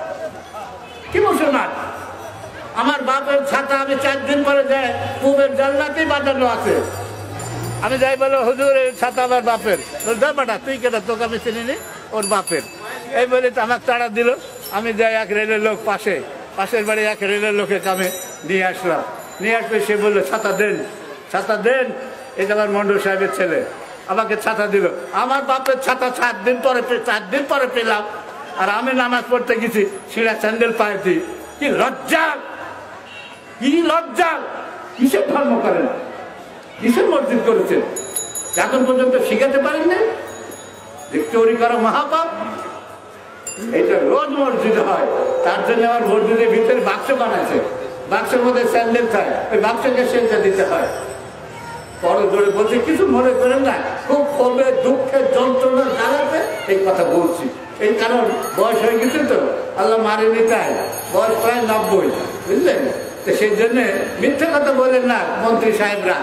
কি মুসলমান? আমার বাপের ছাতা আমি চার দিন পরে যাই পূবের জান্নাতেই বাঁধানো আছে। আমি যাই বলো হুজুর এই ছাতা আমার বাপের। বেটা তুই কেটা, তোকে আমি চিনি নি, ওর বাপের। এই বলে তো আমাকে তাড়া দিল। আমি যাই এক রেলের লোক পাশে, পাশের বাড়ি এক রেলের লোকের কামে নিয়ে আসলাম। নিয়ে আসলে সে বললো ছাতা দেন, ছাতা দেন। এটা আমার মন্ডল সাহেবের ছেলে, আমাকে ছাতা দিল। আমার বাপের ছাতা চার দিন পরে চার দিন পরে পেলাম, আর আমি নামাজ পড়তে গেছি ছিঁড়া স্যান্ডেল পায়ে দিই। কি লজ্জা, কি লজ্জা! কিসের ধর্ম করেন, কিসের মসজিদ করেছেন? এখন পর্যন্ত শিখাতে পারেন না যে চুরি করা মহাপাপ। এটা রোজ মসজিদ হয়, তার জন্য আমার মসজিদের ভিতরে বাক্স বানাচ্ছে, বাক্সের মধ্যে স্যান্ডেল থাকে, ওই বাক্সকে সেজদা দিতে হয়। বড় জোরে বলছে, কিছু মনে করেন না, খুব কমে দুঃখের যন্ত্রণা জ্বালাতে এই কথা বলছি। এই কারণ বয়স হয়ে গেছে তো, আল্লাহ মারেনি, তাই বয়স প্রায় নব্বই, বুঝলেন? তো সেই জন্যে মিথ্যে কথা বলেন না মন্ত্রী সাহেবরা।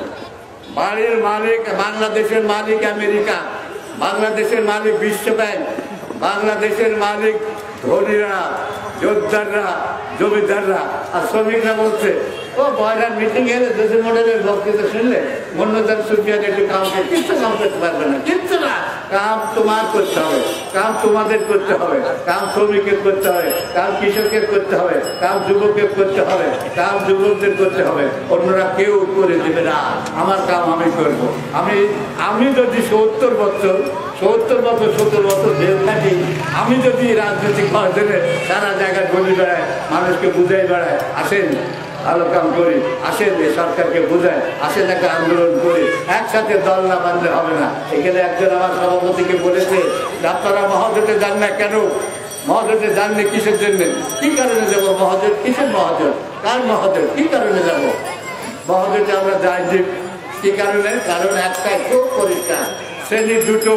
বাড়ির মালিক বাংলাদেশের মালিক আমেরিকা, বাংলাদেশের মালিক বিশ্ব ব্যাংক, বাংলাদেশের মালিক ধনীরা, যোদ্ধাররা, জমিদাররা, আর শ্রমিকরা বলছে ও বয়লার মিটিং এলে দেশের মডেলের বক্তৃতা শুনলে মন্যদার সুফিয়ান একটু কাম করে, কিচ্ছু কাম করতে পারবে না, কিচ্ছু না। কাম তোমার করতে হবে, কাম তোমাদের করতে হবে, কাম শ্রমিকের করতে হবে, কাম কৃষকের করতে হবে, কাম যুবকের করতে হবে, কাম যুবকদের করতে হবে, অন্যরা কেউ করে দেবে না। আমার কাম আমি করব। আমি আমি যদি সত্তর বছর সত্তর বছর সত্তর বছর জেল থাকি, আমি যদি রাজনৈতিক দেবে সারা জায়গায় বলি বেড়ায়, মানুষকে বুঝাই বেড়ায়, আসেন ভালো কাম করি, আসেন এই সরকারকে বুঝায়, আসেন একটা আন্দোলন করি, একসাথে দল না বাঁধলে হবে না। এখানে একজন আমার সভাপতিকে বলেছে আপনারা মহাজোটে যান না কেন? মহাজোটে যাননি কিসের জন্য? কি কারণে যাবো মহাজোট? কিসের মহাজোট? কার মহাজোট? কি কারণে যাব মহাজোটে? আমরা যাই যে কি কারণে? কারণ একটা খুব পরিষ্কার, শ্রেণী দুটো,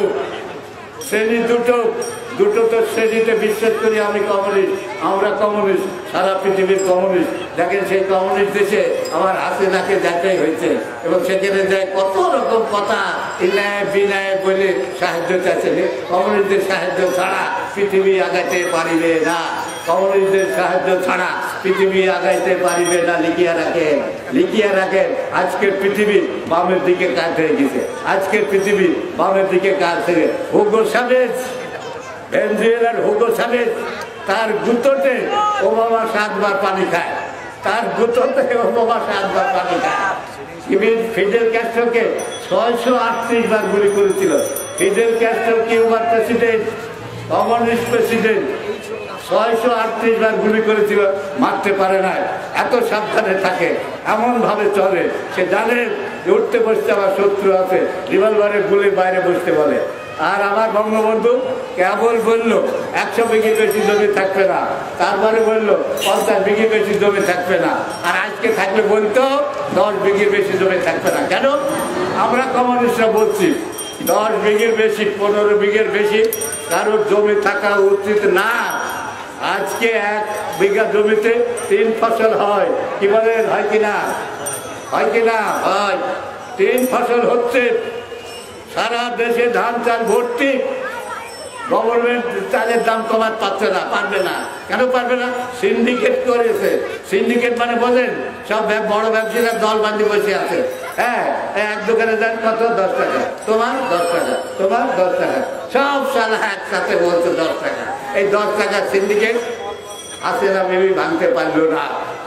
শ্রেণী দুটো দুটো তো শ্রেণীতে বিশ্বাস করি আমি কমিউনিস্ট, আমরা কমিউনিস্ট, সারা পৃথিবীর কমিউনিস্ট। দেখেন সেই কমিউনিস্ট দেশে আমার হাসিনাকে যাচাই হয়েছে, এবং সেখানে যায় কত রকম কথা ইনায় বিনায় বলে সাহায্য চাইছে। কমিউনিস্টদের সাহায্য ছাড়া পৃথিবী আগাইতে পারিবে না, কমিউনিস্টদের সাহায্য ছাড়া পৃথিবী আগাইতে পারিবে না। লিখিয়া রাখেন, লিখিয়া রাখেন। আজকের পৃথিবী বামের দিকে কাজ হয়ে গেছে, আজকের পৃথিবী বামের দিকে কাজ থেকে হুগো সাবেজ, ভেনেজুয়েলার হুগো সাবেজ, তার গুঁতোতে ওবামা সাতবার পানি খায়, তার গুঁতোতে ওবামা সাতবার পানি খায়। ফিডেল ক্যাস্ট্রোকে ছয়শো আটত্রিশ বার গুলি করেছিল। ফিডেল ক্যাস্ট্রো কিউবার প্রেসিডেন্ট, কমিউনিস্ট প্রেসিডেন্ট, ছয়শো আটত্রিশ বার গুলি করেছিল, মারতে পারে না। এত সাবধানে থাকে, এমন ভাবে চলে, সে জানে উঠতে বসতে আমার শত্রু আছে, রিভলভারের গুলির বাইরে বসতে বলে। আর আমার বঙ্গবন্ধু কেবল বললো একশো বিঘি বেশি জমি থাকবে না, তারপরে বললো পঞ্চাশ বিঘি বেশি জমি থাকবে না, আর আজকে থাকলে বলতো দশ বিঘির বেশি জমি থাকবে না। কেন? আমরা কমিউনিস্টরা বলছি দশ বিঘির বেশি, পনেরো বিঘের বেশি কারোর জমি থাকা উচিত না। আজকে এক বিঘা জমিতে তিন ফসল হয়, কি বলেন? হয় কিনা? হয় কিনা? হয়। তিন ফসল হচ্ছে, সারা দেশে ধান চাল ভর্তি, গভর্নমেন্ট চালের দাম কমাতে পারছে না, পারবে না। কেন পারবে না? সিন্ডিকেট করেছে। সিন্ডিকেট মানে বোঝেন, সব বড় ব্যবসায়ীরা দল বান্ধি বসে আছে। হ্যাঁ, এক দোকানে যান কত? দশ টাকা, তোমার দশ টাকা, তোমার দশ টাকা, সব সালা একসাথে বলছে দশ টাকা। এই দশ টাকার সিন্ডিকেট আছে না, বেবি ভাঙতে পারলো না।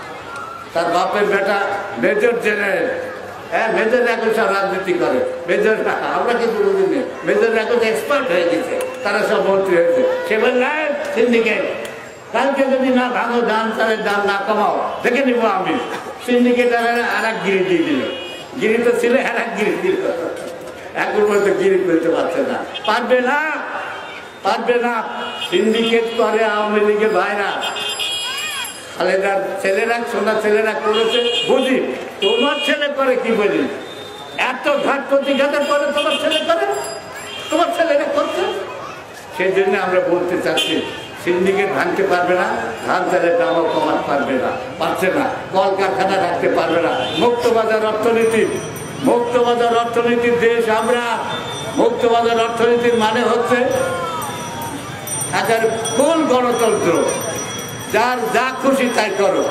তার বাপের বেটা মেজর জেনারেল, হ্যাঁ মেজর এখন সব রাজনীতি করে। মেজর আমরা কিন্তু বুঝিনি, মেজর এখন এক্সপার্ট হয়ে গেছে, তারা সব মন্ত্রী হয়েছে। সে বললেন সিন্ডিকেট কালকে যদি না ভাঙো, ধান চালের দাম না কমাও, দেখে নিবো আমি। সিন্ডিকেট আর এক গিরি দিয়ে দিল, গিরি তো ছিল আর এক গিরি দিল। এখন পর্যন্ত গিরি করতে পারছে না, পারবে না। পারবে না। সিন্ডিকেট করে আওয়ামী লীগের ভাইরা, খালেদার ছেলেরা, সোনা ছেলেরা করেছে বুঝি, তোমার ছেলে করে কি বলি? এত ঘাট প্রতিঘাতের পরে তোমার ছেলে করে, তোমার ছেলেরা করছে। সেই জন্য আমরা বলতে চাচ্ছি, সিন্ডিকেট ভাঙতে পারবে না, ধান চালের দামও কমাতে পারবে না, পারছে না, কলকারখানা রাখতে পারবে না। মুক্তবাজার অর্থনীতি, মুক্তবাজার অর্থনীতির দেশ আমরা। মুক্তবাজার অর্থনীতির মানে হচ্ছে একের ফুল গণতন্ত্র, যার যা খুশি তাই করো,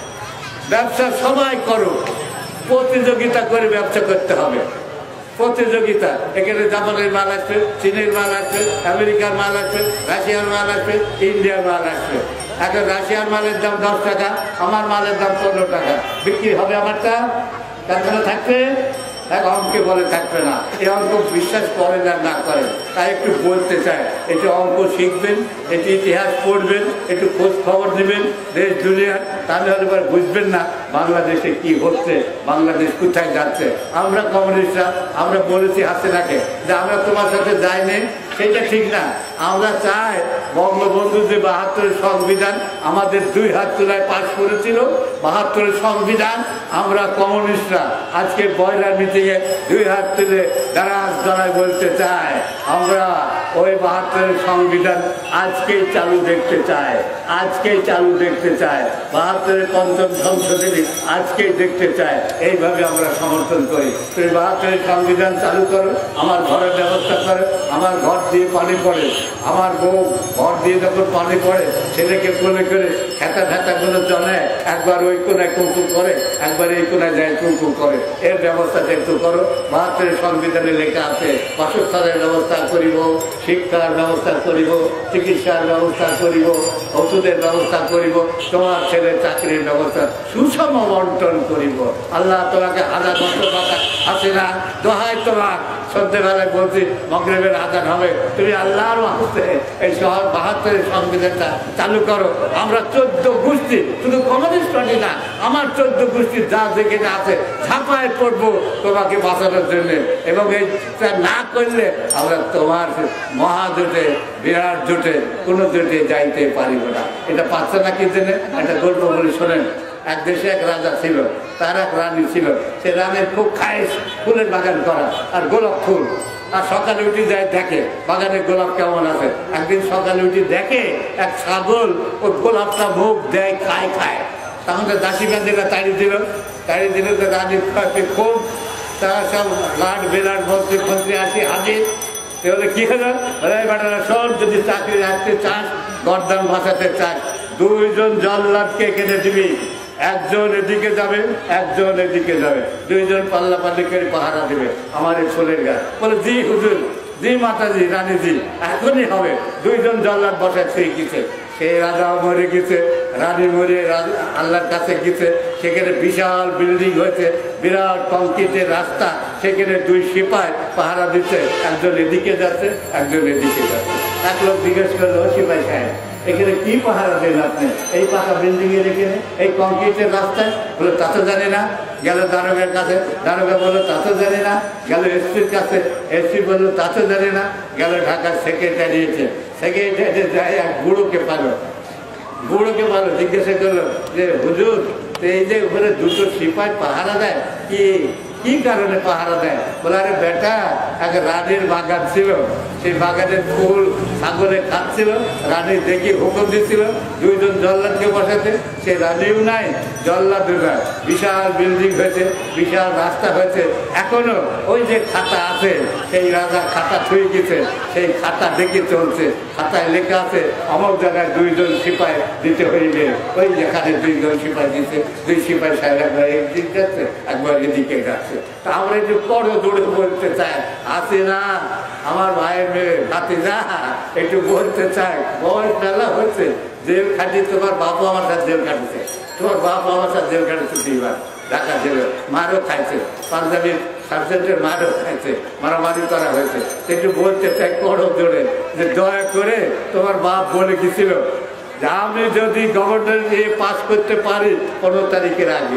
ব্যবসা সবাই করো, প্রতিযোগিতা করে ব্যবসা করতে হবে। প্রতিযোগিতা, এখানে জাপানের মাল আসবে, চীনের মাল আসবে, আমেরিকার মাল আসবে, রাশিয়ার মাল আসবে, ইন্ডিয়ার মাল আসবে। এখন রাশিয়ার মালের দাম দশ টাকা, আমার মালের দাম পনেরো টাকা, বিক্রি হবে আমারটা, তারপরে থাকবে, এক অঙ্কে বলে থাকবে না। এই অঙ্ক বিশ্বাস করেন আর না করেন, তাই একটু বলতে চায়, একটু অঙ্ক শিখবেন, একটু ইতিহাস পড়বেন, একটু খোঁজ খবর নেবেন দেশ দুনিয়ার, তাহলে এবার বুঝবেন না বাংলাদেশে কি হচ্ছে, বাংলাদেশ কোথায় যাচ্ছে। আমরা কমিউনিস্টরা আমরা বলেছি হাসিনাকে যে আমরা তোমার সাথে যাইনি, সেটা ঠিক না। আমরা চাই বঙ্গবন্ধু যে বাহাত্তরের সংবিধান আমাদের দুই হাত তোলায় পাশ করেছিল, বাহাত্তরের সংবিধান আমরা কমিউনিস্টরা আজকে বয়লার মিটিংয়ে দুই হাত তুলে দাঁড়াস দাঁড়ায় বলতে চাই, আমরা ওই বাহাত্তরের সংবিধান আজকেই চালু দেখতে চাই, আজকেই চালু দেখতে চাই, বাহাত্তরের পঞ্চম সংশোধনী আজকেই দেখতে চাই। এইভাবে আমরা সমর্থন করি। তুমি বাহাত্তরের সংবিধান চালু করো, আমার ঘরের ব্যবস্থা করো, আমার ঘর দিয়ে পানি পড়ে, আমার বউ ঘর দিয়ে যখন পানি পড়ে ছেলেকে কোলে করে খেতা ফেতাগুলো চলে, একবার ওই কোনায় কুকুর করে, একবার এই কোনায় যায় কুকুর করে, এর ব্যবস্থাটা একটু করো। বাহাত্তরের সংবিধানে লেখা আছে বাসস্থানের ব্যবস্থা করিব, শিক্ষার ব্যবস্থা করিব, চিকিৎসার ব্যবস্থা করিব, ওষুধের ব্যবস্থা করিব, তোমার ছেলের চাকরির ব্যবস্থা সুষম বন্টন করিব। আল্লাহ তোমাকে হাজার বছর কথা আসে না, দোহাই তোমার সন্ধ্যেবেলায় বলছি মগরিবের আজান হবে, তুমি আল্লাহর ওয়াস্তে এই শহর বাহাত্তরের সংবিধানটা চালু করো। আমরা চোদ্দ গোষ্ঠী, শুধু কমিউনিস্ট পার্টি না, আমার চোদ্দ গোষ্ঠী যা যেখানে আছে ঝাঁপায় পড়বো তোমাকে বাঁচানোর জন্য। এবং এইটা না করলে আমরা তোমার মহাজোটে, বিরাট জোটে, কোনো জোটে যাইতে পারিব না। এটা পাচ্ছে না কি জন্য? একটা গল্প বলে শোনেন। এক দেশে এক রাজা ছিল, তার এক রানী ছিল। সে রানীর খুব খায়েশ ফুলের বাগান করা আর গোলাপ ফুল। আর সকালে উঠে যায় দেখে বাগানের গোলাপ কেমন আছে। একদিন সকালে উঠে দেখে এক ছাগল ওই গোলাপটা মুখ দেয়, খায় খায় তখন দাসী বান্দিরা তাড়ি দিল, তাড়ি দিল তো রানীর খুব, তারা সব লাট বেলাট মন্ত্রী মন্ত্রী আসি হাজির। তাহলে কি হলো? বেটারা সব যদি চাকরি রাখতে চাস, গরদান ভাসাতে চাস, দুইজন জল্লাদকে এখানে দিবি, একজন এদিকে যাবে, একজন এদিকে যাবে, দুইজন পাল্লা পাল্লি করে পাহারা দেবে আমার এই ফুলের গাছ। বলে জি হুজুর, জি মাতাজি, রানীজি, এখনই হবে। দুইজন জল্লাদ বসায় সেই গেছে, সেই রাজা মরে গেছে, রানী মরে আল্লাহর কাছে গেছে। সেখানে বিশাল বিল্ডিং হয়েছে, বিরাট কংক্রিটের রাস্তা, সেখানে দুই সিপাই পাহারা দিচ্ছে, একজন এদিকে যাচ্ছে, একজন এদিকে যাচ্ছে। এক লোক জিজ্ঞেস করলো, সিপাই সাহেব এখানে কি পাহারা দেন আপনি এই পাকা বিল্ডিং এর এখানে, এই কংক্রিটের রাস্তায়? বলে তা তো জানি না। গেল দারোগার কাছে, দারোগা বললো তা তো জানি না। গেল এসপির কাছে, এসপি বললো তা তো জানি না। গেল ঢাকার সেক্রেটারিয়েটে, সেক্রেটারিয়েটে যায় এক বুড়োকে পালো, বুড়োকে পালো জিজ্ঞাসা করলো যে হুজুর এই যে উপরে দুটো সিপাই পাহারা দেয়, কি কি কারণে পাহারা দেয়? বলে আরে বেটা, এক রানীর বাগান ছিল, সেই বাগানের ফুল ছাগলে খাচ্ছিল, রানী দেখি হুকুম দিচ্ছিল দুইজন জল্লাদকে বসাতে, সে রানীও নাই জল্লাদও নাই। বিশাল বিল্ডিং হয়েছে, বিশাল রাস্তা হয়েছে, এখনো ওই যে খাতা আছে, সেই রাজা খাতা ছুঁয়ে গেছে, সেই খাতা দেখে চলছে। খাতায় লেখা আছে অমুক জায়গায় দুইজন সিপাই দিতে হইবে, ওই যেখানে দুইজন সিপাই দিচ্ছে, দুই সিপাই সাহেব একবার এদিকে যাচ্ছে, একবার এদিকে যাচ্ছে। তা আমরা একটু বড় দৌড়ে বলতে চাই, আছে না আমার ভাইয়ের মেয়ে হাতে যা একটু বলতে চাই, বয়স মেলা হচ্ছে, জেল খাটি, তোমার বাপু আমার সাথে জেল কাটছে, তোমার বাপু আমার সাথে জেল কাটছে দুইবার, ঢাকা জেলে মারও খাইছে, পাঞ্জাবির সার্জেন্টের মারও খাইছে, মারামারি করা হয়েছে। একটু বলতে চাই বড় জোরে যে দয়া করে, তোমার বাপ বলে গেছিল যে আমি যদি গভর্নর নিয়ে পাস করতে পারি পনেরো তারিখের আগে,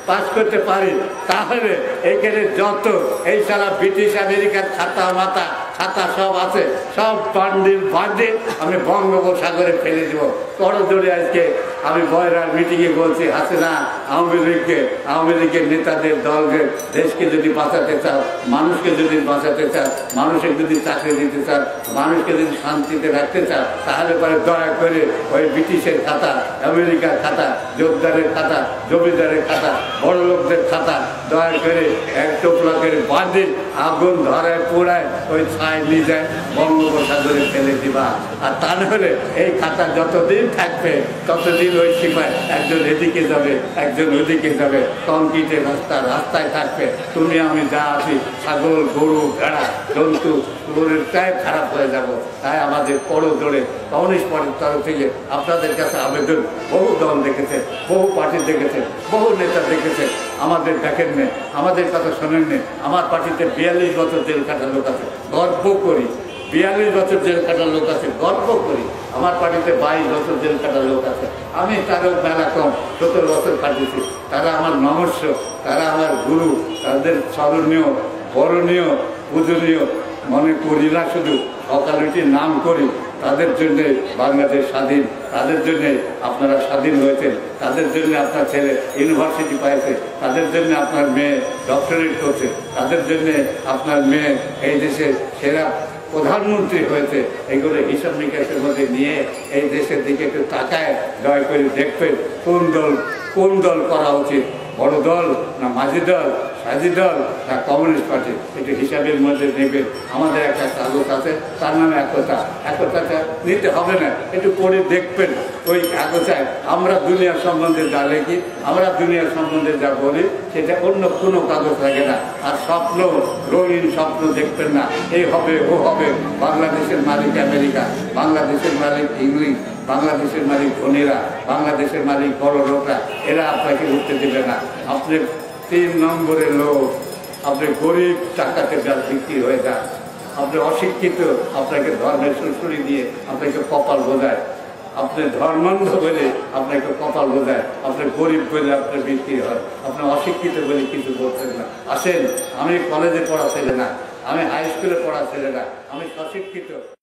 পাস করতে পারি তাহলে এখানে যত এই সারা ব্রিটিশ আমেরিকার খাতা মাতা খাতা সব আছে সব বান্ডিল বান্ডিল আমি বঙ্গোপসাগরে ফেলে দেবো। করজোড়ে আজকে আমি বয়রার মিটিংয়ে বলছি, হাসিনা আওয়ামী লীগকে আওয়ামী লীগের নেতাদের দলকে দেশকে যদি বাঁচাতে চাও, মানুষকে যদি বাঁচাতে চাও, মানুষের যদি চাকরি দিতে চাও, মানুষকে যদি শান্তিতে রাখতে চাও, তাহলে পরে দয়া করে ওই ব্রিটিশের খাতা, আমেরিকার খাতা, যোদ্ধারের খাতা, জমিদারের খাতা, বড় লোকদের খাতা দয়া করে এক টোপলা করে বাঁধে আগুন ধরায় পোড়ায় ওই ছায় নিয়ে যায় বঙ্গোপসাগরে ফেলে দিবা। আর তা নাহলে এই খাতা যতদিন থাকবে ততদিন ওই সীমায় একজন এদিকে যাবে একজন ওদিকে যাবে, কংক্রিটের রাস্তা রাস্তায় থাকবে, তুমি আমি যা আছি ছাগল গরু ভেড়া জন্তু পুরোটাই খারাপ হয়ে যাব। তাই আমাদের বড় জোরে কমিউনিস্ট পার্টির তরফ থেকে আপনাদের কাছে আবেদন, বহু দল দেখেছে, বহু পার্টি দেখেছে, বহু নেতা দেখেছে, আমাদের দেখেন নে, আমাদের কথা শোনেন নে। আমার পার্টিতে বিয়াল্লিশ বছর জেল কাটার লোক আছে, গর্ব করি। বিয়াল্লিশ বছর জেল কাটার লোক আছে, গর্ব করি। আমার পার্টিতে বাইশ বছর জেল কাটার লোক আছে, আমি তারও মেলা কম সতেরো বছর কাটিয়েছি। তারা আমার নমস্য, তারা আমার গুরু, তাদের স্মরণীয় বরণীয় পূজনীয় মনে করি না, শুধু সকালটির নাম করি। তাদের জন্যে বাংলাদেশ স্বাধীন, তাদের জন্যে আপনারা স্বাধীন হয়েছেন, তাদের জন্য আপনার ছেলে ইউনিভার্সিটি পাইছে, তাদের জন্য আপনার মেয়ে ডক্টরেট করছে, তাদের জন্যে আপনার মেয়ে এই দেশের সেরা প্রধানমন্ত্রী হয়েছে। এগুলো হিসাব নিকাশের মধ্যে নিয়ে এই দেশের দিকে একটু তাকায় দয়া করে দেখবেন কোন দল কোন দল করা উচিত, বড় দল না মাঝি দল, সাজি দল না কমিউনিস্ট পার্টি, একটু হিসাবের মধ্যে নেবেন। আমাদের একটা কাগজ আছে, তার নামে একতা, একতাটা নিতে হবে না, একটু পড়ে দেখবেন। ওই কাগজায় আমরা দুনিয়ার সম্বন্ধে যা লিখি, আমরা দুনিয়ার সম্বন্ধে যা বলি, সেটা অন্য কোনো কাগজ থাকে না। আর স্বপ্ন, রঙিন স্বপ্ন দেখবেন না, এই হবে ও হবে। বাংলাদেশের মালিক আমেরিকা, বাংলাদেশের মালিক ইংলিশ, বাংলাদেশের মালিক ধনীরা, বাংলাদেশের মালিক বড় লোকরা, এরা আপনাকে উঠতে দেবে না। আপনি তিন নম্বরের লোক, আপনি গরিব টাকাতে বিক্রি হয়ে যান, আপনি অশিক্ষিত, আপনাকে ধর্মের সুরসুরি দিয়ে আপনাকে কপাল বোঝায়, আপনি ধর্মান্ধ বলে আপনাকে কপাল বোঝায়, আপনি গরিব বলে আপনি বিক্রি হয়, আপনি অশিক্ষিত বলে কিছু বলছেন না। আসেন, আমি কলেজে পড়া ছেলে না, আমি হাই স্কুলে পড়া ছেলে না, আমি অশিক্ষিত।